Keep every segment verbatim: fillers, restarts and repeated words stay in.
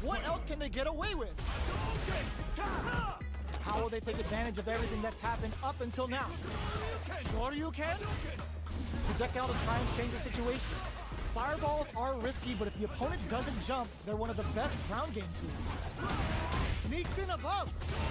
What else can they get away with? How will they take advantage of everything that's happened up until now? Shoryuken? Projectile to try and change the situation. Fireballs are risky, but if the opponent doesn't jump, they're one of the best ground game tools. Sneaks in above.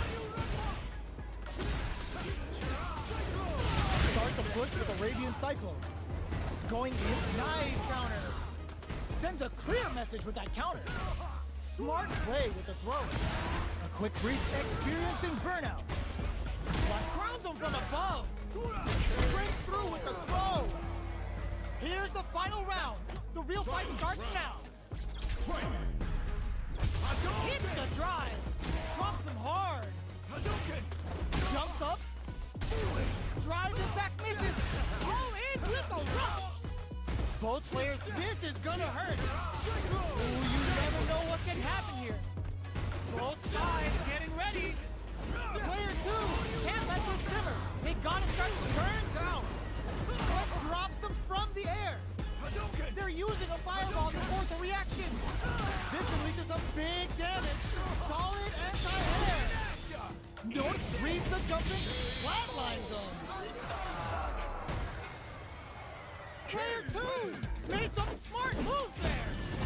Starts the push with Arabian Cyclone. Going in, nice counter. Sends a clear message with that counter. Smart play with the throw. A quick brief experiencing burnout. But crowns him from above. Breaks through with the throw. Here's the final round. The real fight starts now. Hits the drive. Drops him hard. Jumps up. Drives it back, misses. All in with the rush. Both players, this is gonna hurt. Ooh, you never know what can happen here. Both sides getting ready. Player two can't let this simmer. They gotta start turns out. But drops them from the air. They're using a fireball to force a reaction. This will lead to some big damage. Solid anti-air. Notice reads the jumping flatline zone. Player two made some smart moves there.